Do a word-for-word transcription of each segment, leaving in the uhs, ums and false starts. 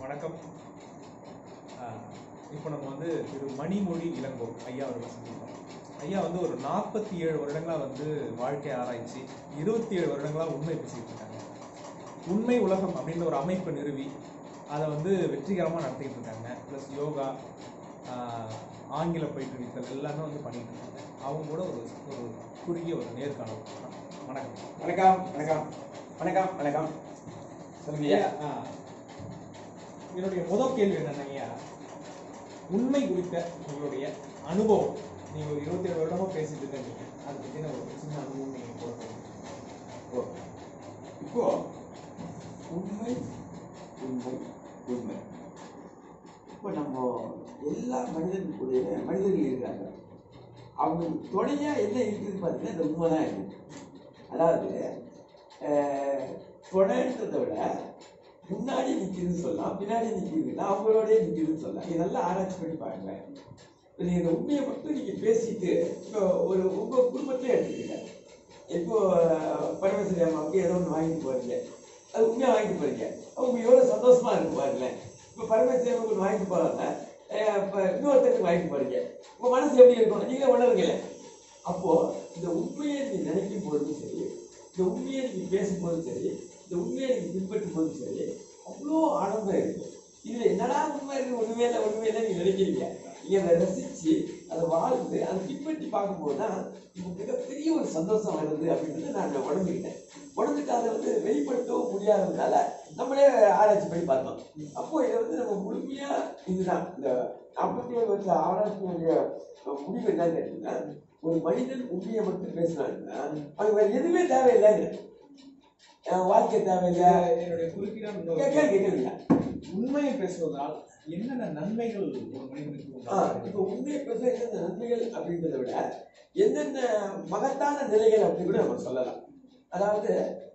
வணக்கம். இப்போ நம்ம வந்து திரு மணிமொழி இளங்கோ ஐயா அவர்கள் சந்திப்போம். ஐயா வந்து ஒரு நாற்பத்தி ஏழு வருடங்களாக வந்து வாழ்க்கை ஆராய்ச்சி, இருபத்தி ஏழு வருடங்களாக உண்மை பேசிக்கிட்டு இருக்காங்க. உண்மை உலகம் அப்படின்னு ஒரு அமைப்பு நிறுவி அதை வந்து வெற்றிகரமாக நடத்திக்கிட்டு இருக்காங்க. ப்ளஸ் யோகா, ஆங்கில பயிற்றுவித்தல் எல்லாமே வந்து பண்ணிட்டு இருக்காங்க. அவங்க கூட ஒரு ஒரு குறுகிய ஒரு நேர்காணல். வணக்கம். வணக்கம் வணக்கம் வணக்கம் வணக்கம் சொல்லுங்க. என்னுடைய முதல் கேள்வி என்னன்னா, உண்மை குறித்த உங்களுடைய அனுபவம். நீங்க ஒரு இருபத்தி ஏழு வருடமா பேசிட்டு இருக்கீங்க, அதை பத்தின ஒரு சின்ன அனுபவம் நீங்க போடுறீங்க. இப்போ உண்மை உண்மை உண்மை இப்போ நம்ம எல்லா மனிதனுக்குடைய மனிதர்கள் இருக்காங்க. அவங்க துணையா என்ன இருக்குது பார்த்தீங்கன்னா இந்த உண்மை தான் இருக்கு. அதாவது துணைன்றதை விட முன்னாடி நிற்கிதுன்னு சொல்லலாம், பின்னாடி நிற்கிதுன்னா அவங்களோடய நிற்கிதுன்னு சொல்லலாம். இதெல்லாம் ஆராய்ச்சி பண்ணி பாருங்களேன். இப்போ நீங்கள் இந்த உண்மையை மட்டும் நீங்கள் பேசிட்டு இப்போ ஒரு உங்கள் குடும்பத்திலே எடுத்துக்கீங்க. இப்போ பரமேஸ்வரி அம்மாவுக்கு ஏதோ ஒன்று வாங்கிட்டு போகிறீங்க, அது உண்மையாக வாங்கிட்டு போகிறீங்க, அவங்க எவ்வளோ சந்தோஷமாக இருக்கு பாருங்களேன். இப்போ பரமேஸ்வரி அம்மாவுக்கு வாங்கிட்டு போகிறாங்க, இப்போ இன்னொருத்தருக்கு வாங்கிட்டு போகிறீங்க, உங்கள் மனசு எப்படி இருக்கும் நீங்களே உணர்றீங்களே. அப்போது இந்த உண்மையை நீங்கள் நினைக்கும் போதும் சரி, இந்த உண்மையை நீங்கள் பேசும்போதும் சரி, இந்த உண்மையை நீங்கள் பின்பற்றும் போதும் சரி, அவ்வளோ ஆனந்தம் இருக்குது. இதில் என்னடா உண்மை இருக்குது, ஒன்றுமே இல்லை ஒன்றுமே இல்லை நீங்கள் நினைக்கிறீங்க. நீங்கள் அதை ரசித்து அதை வாழ்ந்து அதை பின்பற்றி பார்க்கும்போது தான் உங்களுக்கு மிகப்பெரிய ஒரு சந்தோஷம் வருது அப்படின்றது நான் உணர்ந்துக்கிட்டேன். உணர்ந்துட்டு அதை வந்து வெளிப்படுத்தவும் முடியாததுனால நம்மளே ஆராய்ச்சி பண்ணி பார்த்தோம். அப்போ இதை வந்து நம்ம முழுமையாக இதுதான் இந்த நாற்பத்தி ஏழு வருஷம் ஆராய்ச்சியுடைய முடிவு என்னன்னு கேட்டீங்கன்னா, ஒரு மனிதன் உண்மையை மட்டும் பேசினாங்கன்னா அது வேறு எதுவுமே தேவையில்லைன்னு, வாழ்க்கை தேவையில்லை. என்னுடைய குறுக்கிட கேட்கல உண்மையை பேசுவதால் என்னென்ன நன்மைகள் ஒரு மனிதனுக்கு? இப்போ உண்மையை பேச என்னென்ன நன்மைகள் அப்படின்றத விட என்னென்ன மகத்தான நிலைகள் அப்படின்னு கூட நம்ம சொல்லலாம். அதாவது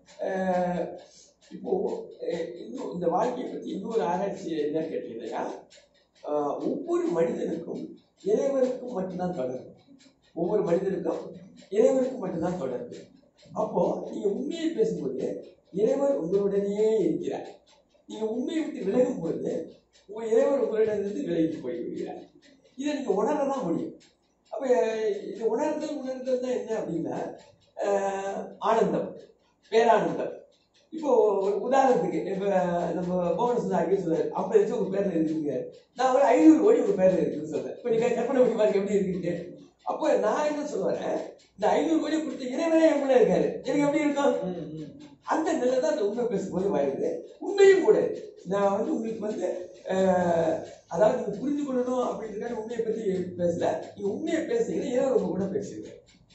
இப்போ இன்னும் இந்த வாழ்க்கையை பற்றி இன்னொரு ஆராய்ச்சி என்ன கேட்டீங்கன்னா, ஒவ்வொரு மனிதனுக்கும் இறைவனுக்கும் மட்டும்தான் தொடர்பு. ஒவ்வொரு மனிதனுக்கும் இறைவனுக்கும் மட்டும்தான் தொடர்பு. அப்போ நீங்க உண்மையை பேசும்போது இறைவர் உங்களுடனேயே இருக்கிறார். நீங்க உண்மையை விட்டு விலகும் பொழுது உங்க இறைவர் உங்களிடமிருந்து விலகி போய்விடுகிறார். இதை நீங்க உணரதான் முடியும். அப்ப இது உணர்தல் உணர்தல் தான் என்ன அப்படின்னா ஆனந்தம், பேரானந்தம். இப்போ ஒரு உதாரணத்துக்கு இப்ப நம்ம மோகன் சொன்னாரு சொல்றாரு, ஐம்பது லட்சம் உங்க பேர்ல இருக்குங்க, நான் ஒரு ஐநூறு கோடி உங்க பேர்ல இருக்குன்னு சொல்றேன். இப்ப நீங்க கற்பனை பண்ணி பாருங்க எப்படி இருக்குன்னு. அப்போ நான் என்ன சொல்லுவேன், இந்த ஐநூறு கோடி கொடுத்த இறைவனே எவ்வளவு இருக்காரு, எனக்கு எப்படி இருக்கும்? அந்த நிலை தான் அந்த உண்மை பேசும்போது வருது. உண்மையும் கூட நான் வந்து உங்களுக்கு வந்து அதாவது நீங்க புரிஞ்சு கொள்ளணும் அப்படின்றதுக்காக உண்மையை பத்தி பேசல. நீங்க உண்மையை பேசுறீங்கன்னா இறைவன் உங்க கூட பேசுறீங்க.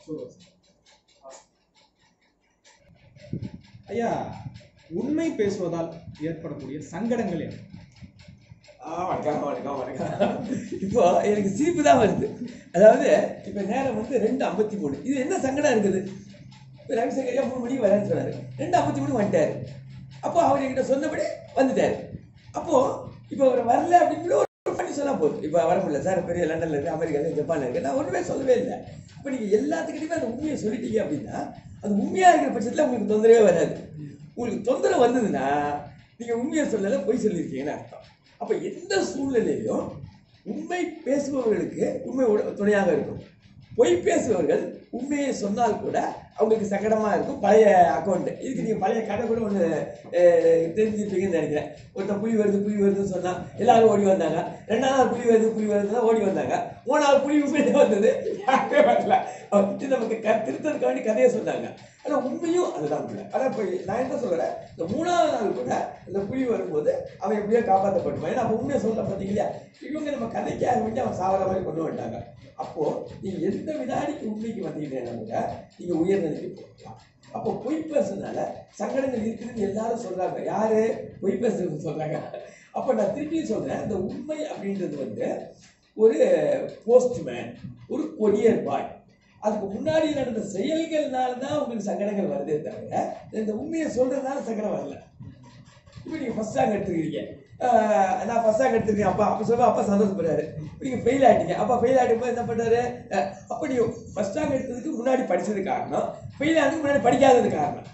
ஐயா, உண்மை பேசுவதால் ஏற்படக்கூடிய சங்கடங்கள் என்ன? வணக்கம் வணக்கம் வணக்கம். இப்போ எனக்கு சிரிப்பு தான் வருது. அதாவது இப்போ நேரம் வந்து ரெண்டு ஐம்பத்தி மூணு இது என்ன சங்கடம் இருக்குது? இப்போ ரவிசங்கரியா மூணு மணிக்கு வரேன்னு சொன்னாரு, ரெண்டு ஐம்பத்தி மூணு வந்துட்டாரு. அப்போ அவர் என்கிட்ட சொன்னபடி வந்துட்டாரு. அப்போ இப்போ அவர் வரல அப்படின்னு ஒரு பண்ணி சொன்னா போதும். இப்போ வர முடியல சார், பெரிய லண்டன்ல இருக்கு, அமெரிக்கால இருக்கு, ஜப்பான்ல இருக்கு, நான் ஒன்றுமே சொல்லவே இல்லை. இப்போ நீங்க எல்லாத்துக்கிட்டையுமே அந்த உண்மையை சொல்லிட்டீங்க அப்படின்னா அது உண்மையா இருக்கிற பட்சத்தில் உங்களுக்கு தொந்தரவே வராது. உங்களுக்கு தொந்தரவு வந்ததுன்னா நீங்க உண்மையை சொல்லல, பொய் சொல்லியிருக்கீங்கன்னு அர்த்தம். அப்ப எந்த சூழ்நிலையிலும் உண்மை பேசுபவர்களுக்கு உண்மை துணையாக இருக்கும். பொய் பேசுபவர்கள் உண்மையை சொன்னால் கூட அவங்களுக்கு சங்கடமா இருக்கும். பழைய அக்கௌண்ட் இதுக்கு நீங்க பழைய கதை கூட ஒன்று தெரிஞ்சிருப்பீங்கன்னு நினைக்கிறேன். ஒருத்தன் புலி வருது புலி வருதுன்னு சொன்னா எல்லாரும் ஓடி வந்தாங்க. ரெண்டாவது நாள் புலி வருது புலி வருதுன்னா ஓடி வந்தாங்க. மூணாவது புலி உண்மையிலே வந்தது, யாருமே வரல. இது நமக்கு க திருத்ததுக்கு வேண்டி கதையை சொன்னாங்க. ஆனா உண்மையும் அதுதான் இல்லை. ஆனா இப்போ நான் என்ன சொல்றேன், இந்த மூணாவது நாள் கூட இந்த புலி வரும்போது அவன் எப்படியோ காப்பாற்றப்பட்டுவான். ஏன்னா அப்போ உண்மையை சொல்ல பார்த்தீங்க இல்லையா, இவங்க நம்ம கதைக்காக வேண்டி அவன் சாவர மாதிரி கொண்டு வந்துட்டாங்க. அப்போ நீங்க எந்த வினாடிக்கு உண்மைக்கு வந்தீங்கன்னா கூட நீங்க உயர்நிலைக்கு போகலாம். அப்போ பொய் பேசுறதுனால சங்கடங்கள் இருக்குதுன்னு எல்லாரும் சொல்றாங்க. யாரு பொய் பேசுறதுன்னு சொல்றாங்க. அப்போ நான் திருப்பியும் சொல்றேன், இந்த உண்மை அப்படின்றது வந்து ஒரு போஸ்ட்மேன், ஒரு கொரியர் பாய், அதுக்கு முன்னாடி நடந்த செயல்கள்னால தான் உங்களுக்கு சங்கடங்கள் வருதே தவிர இந்த உண்மையை சொல்றதுனால சங்கடம் வரல. இப்போ நீங்க ஃபர்ஸ்ட் ரேங்க் எடுத்துக்கிறீங்க, நான் ஃபர்ஸ்ட் ரேங்க் எடுத்துருக்கேன் அப்பா அப்போ சொல்ல அப்பா சந்தோஷப்படுறாரு. இப்போ நீங்கள் ஃபெயில் ஆகிட்டீங்க, அப்பா ஃபெயில் ஆகிட்டு என்ன பண்ணுறாரு, அப்போ நீங்கள் ஃபர்ஸ்ட் ரேங்க் எடுத்ததுக்கு முன்னாடி படித்தது காரணம், ஃபெயில் ஆனதுக்கு முன்னாடி படிக்காதது காரணம்.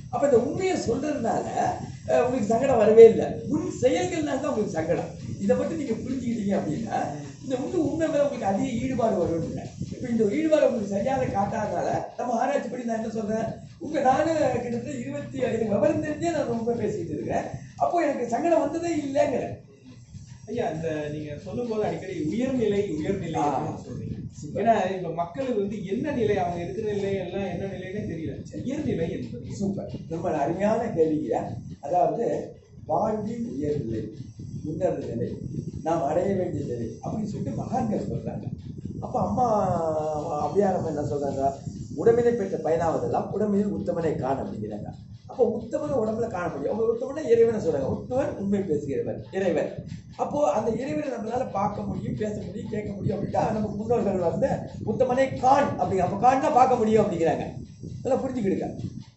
அப்ப இந்த உண்மையை சொல்றதுனால உங்களுக்கு சங்கடம் வரவே இல்லை. உன் செயல்கள்னால தான் உங்களுக்கு சங்கடம். இதை மட்டும் நீங்க புரிஞ்சுக்கிட்டீங்க அப்படின்னா இந்த உண்மை உண்மை மேல உங்களுக்கு அதிக ஈடுபாடு வரும்னு. இப்ப இந்த ஈடுபாடு உங்களுக்கு சரியாக காட்டாதனால நம்ம ஆராய்ச்சி படி நான் என்ன சொல்றேன், உங்க நானும் கிட்டத்தட்ட இருபத்தி எனக்கு விவரம் தெரிஞ்சே நான் ரொம்ப பேசிட்டு இருக்கிறேன். அப்போ எனக்கு சங்கடம் வந்ததே இல்லைங்கிறேன். ஐயா, இந்த நீங்க சொல்லும் போது அடிக்கடி உயர்நிலை உயர்நிலை சொல்றீங்க. ஏன்னா இப்ப மக்களுக்கு வந்து என்ன நிலை, அவங்க இருக்கிற நிலை எல்லாம் என்ன நிலைன்னே தெரியல. உயர்நிலை என்பது சூப்பர், ரொம்ப அருமையான கேள்வியா. அதாவது வாழ்வின் உயர்நிலை, உன்னத நிலை, நாம் அடைய வேண்டிய நிலை அப்படின்னு சொல்லிட்டு மகான்கள் சொல்றாங்க. அப்ப அம்மா அபியாரம் என்ன சொல்றாங்க, உடம்பினை பெற்ற பயனாவதெல்லாம் உடம்பில் உத்தமனை காண அப்படிங்கிறாங்க. அப்போ உத்தமனை உடம்புல காண முடியும். அவங்க உத்தமனை இறைவனை சொல்றாங்க. உத்தமன் உண்மை பேசுகிறவர் இறைவன். அப்போ அந்த இறைவனை நம்மளால பார்க்க முடியும், பேச முடியும், கேட்க முடியும் அப்படின்ட்டு நம்ம முன்னோர்கள் வந்து உத்தமனை காண் அப்படிங்க. அப்போ காண்னா பார்க்க முடியும் அப்படிங்கிறாங்க. அதெல்லாம் புரிஞ்சுக்கிடுங்க.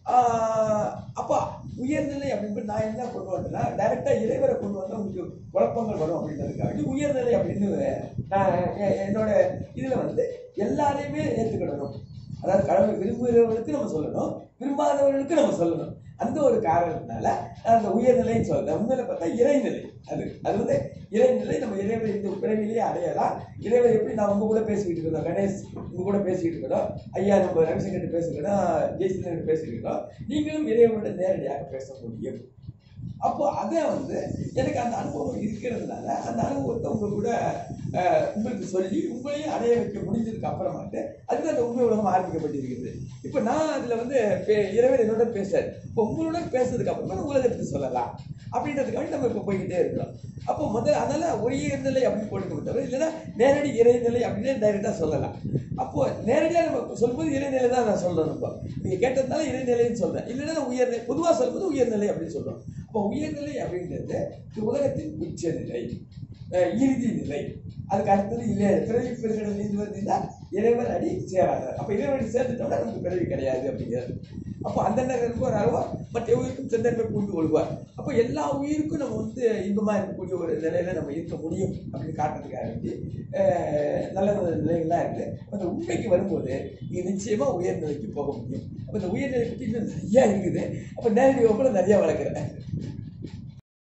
அப்போ உயர்நிலை அப்படின்னு நான் என்ன கொண்டு வந்தேன்னா, டைரக்டா இறைவரை கொண்டு வந்தா உங்களுக்கு குழப்பங்கள் வரும் அப்படின்றதுக்காக உயர்நிலை அப்படின்னு நான் என்னோட இதுல வந்து எல்லாரையுமே ஏற்றுக்கிடணும். அதாவது கடவுளை விரும்புகிறவர்களுக்கு நம்ம சொல்லணும், விரும்பாதவர்களுக்கு நம்ம சொல்லணும். அந்த ஒரு காரணத்தினால அந்த உயர்நிலைன்னு சொல்றேன். உண்மையில பார்த்தா இறைநிலை அது அது வந்து இறைநிலை. நம்ம இறைவனை இந்த பிறவிலேயே அடையலாம். இறைவனை எப்படி நான் உங்க கூட பேசிக்கிட்டு இருக்கிறோம், கணேஷ் உங்க கூட பேசிக்கிட்டு இருக்கிறோம், ஐயா நம்ம ரவிசங்கர் பேசிக்கிறோம், ஜெய்சங்கர் பேசிக்கிட்டு இருக்கிறோம், நீங்களும் இறைவனோட நேரடியாக பேச முடியும். அப்போ அதை வந்து எனக்கு அந்த அனுபவம் இருக்கிறதுனால அந்த அனுபவத்தை உங்க கூட உங்களுக்கு சொல்லி உங்களையும் அடைய வைக்க முடிஞ்சதுக்கு அப்புறமாட்டு அதுக்கு அந்த உண்மை உலகம் ஆரம்பிக்கப்பட்டிருக்கிறது. இப்போ நான் அதில் வந்து இறைவன் என்னோட பேசுறாரு. இப்போ உங்களோட பேசுறதுக்கு அப்புறமா உலகத்துக்கு சொல்லலாம் அப்படின்றதுக்காக நம்ம இப்போ போய்கிட்டே இருக்கிறோம். அப்போ முதல்ல அதனால உயர்நிலை அப்படின்னு போட்டுக்க தவிர இல்லைன்னா நேரடி இறைநிலை அப்படின்னு டைரெக்டாக சொல்லலாம். அப்போ நேரடியாக நம்ம சொல்லும்போது இறைநிலை தான் நான் சொல்றேன். இப்போ நீங்க கேட்டதுனால இறைநிலைன்னு சொல்றேன், இல்லைன்னா உயர்நிலை பொதுவாக சொல்லும்போது உயர்நிலை அப்படின்னு சொல்றோம். அப்போ உயர்நிலை அப்படின்றது உலகத்தின் உச்சநிலை, இறுதி நிலை. அதுக்கு அடுத்தது இல்லை பிறவி பெருகடல் நீந்து வந்தீங்கன்னா இறைவன் அடி சேராதார். அப்போ இறைவன் சேர்ந்துட்டோம்னா நமக்கு பிறவி கிடையாது அப்படிங்கிறது. அப்போ அந்த நேரம் ஒரு அருவா மற்ற உயிருக்கும் செந்தன்மை பூண்டு கொள்வார். அப்போ எல்லா உயிருக்கும் நம்ம வந்து இன்பமாக இருக்கக்கூடிய ஒரு நிலையில நம்ம இருக்க முடியும் அப்படின்னு காட்டுறதுக்காக வேண்டி நல்ல நல்ல நிலைகள்லாம் இருக்குது. அந்த உண்மைக்கு வரும்போது நீங்கள் நிச்சயமாக உயர்நிலைக்கு போக முடியும். அப்போ இந்த உயர்நிலை பற்றி இன்னும் நிறையா இருக்குது. அப்போ நேரடி வகுப்பில் நிறையா வளர்க்குறேன்.